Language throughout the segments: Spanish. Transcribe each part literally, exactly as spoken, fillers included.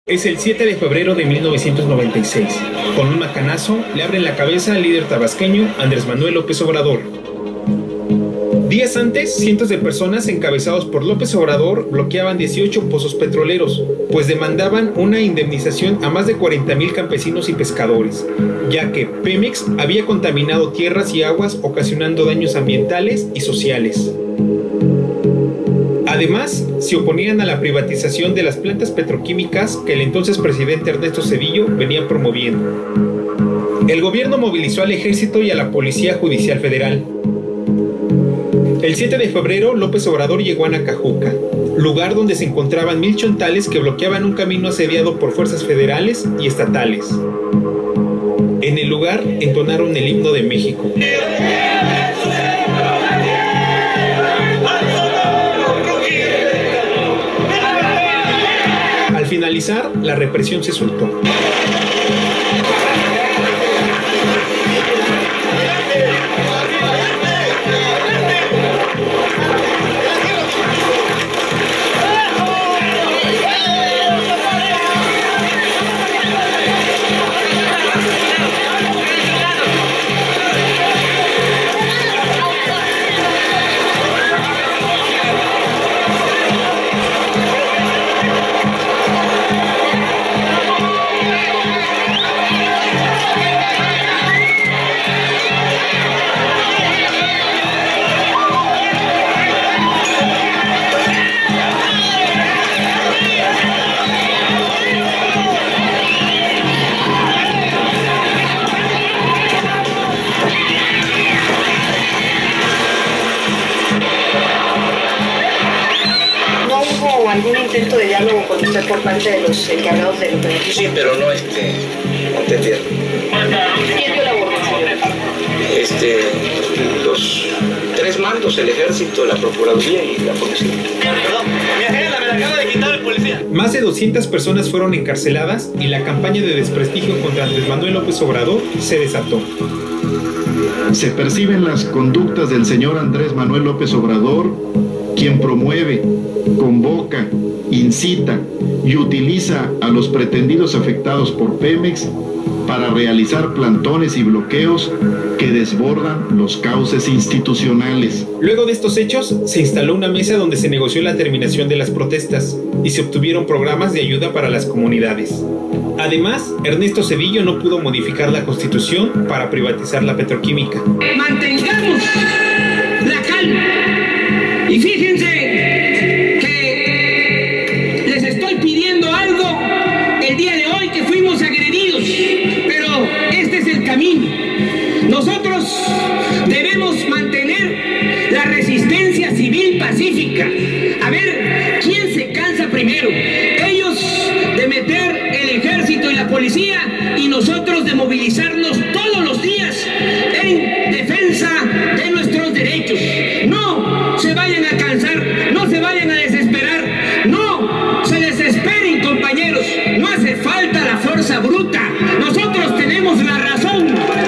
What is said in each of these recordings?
Es el siete de febrero de mil novecientos noventa y seis. Con un macanazo le abren la cabeza al líder tabasqueño Andrés Manuel López Obrador. Días antes, cientos de personas encabezados por López Obrador bloqueaban dieciocho pozos petroleros, pues demandaban una indemnización a más de cuarenta mil campesinos y pescadores, ya que Pemex había contaminado tierras y aguas ocasionando daños ambientales y sociales. Además, se oponían a la privatización de las plantas petroquímicas que el entonces presidente Ernesto Zedillo venía promoviendo. El gobierno movilizó al ejército y a la Policía Judicial Federal. El siete de febrero, López Obrador llegó a Nacajuca, lugar donde se encontraban mil chontales que bloqueaban un camino asediado por fuerzas federales y estatales. En el lugar entonaron el himno de México. Al finalizar, la represión se soltó. ¿Algún intento de diálogo con usted por parte de los encargados del operativo? Sí, pero no, este, no te entiendo. ¿Quién dio la orden, señor? Este, los tres mandos, el ejército, la procuraduría y la policía. Perdón, mi agenda me la acaba de quitar el policía. Más de doscientas personas fueron encarceladas y la campaña de desprestigio contra Andrés Manuel López Obrador se desató. Se perciben las conductas del señor Andrés Manuel López Obrador, quien promueve, convoca, incita y utiliza a los pretendidos afectados por Pemex para realizar plantones y bloqueos que desbordan los cauces institucionales. Luego de estos hechos, se instaló una mesa donde se negoció la terminación de las protestas y se obtuvieron programas de ayuda para las comunidades. Además, Ernesto Zedillo no pudo modificar la Constitución para privatizar la petroquímica. Mantengamos la calma y fíjense que les estoy pidiendo algo el día de hoy, que fuimos agredidos, pero este es el camino. Nosotros debemos mantener la resistencia civil pacífica. A ver quién se cansa primero. Ellos de meter el ejército y la policía y nosotros de movilizarnos todos los días en defensa de nuestros derechos. No se vayan a cansar, no se vayan a desesperar, no se desesperen, compañeros. No hace falta la fuerza bruta, nosotros tenemos la razón.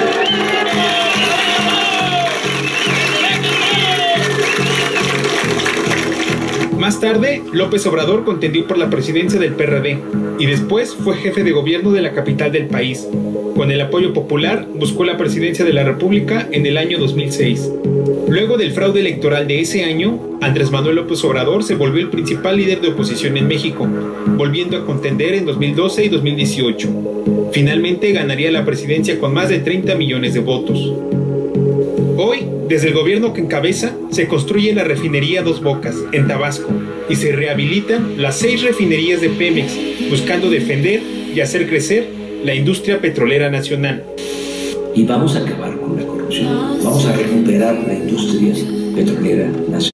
Más tarde, López Obrador contendió por la presidencia del P R D y después fue jefe de gobierno de la capital del país. Con el apoyo popular, buscó la presidencia de la República en el año dos mil seis. Luego del fraude electoral de ese año, Andrés Manuel López Obrador se volvió el principal líder de oposición en México, volviendo a contender en dos mil doce y dos mil dieciocho. Finalmente ganaría la presidencia con más de treinta millones de votos. Hoy, desde el gobierno que encabeza, se construye la refinería Dos Bocas, en Tabasco, y se rehabilitan las seis refinerías de Pemex, buscando defender y hacer crecer la industria petrolera nacional. Y vamos a acabar con la corrupción, vamos a recuperar la industria petrolera nacional.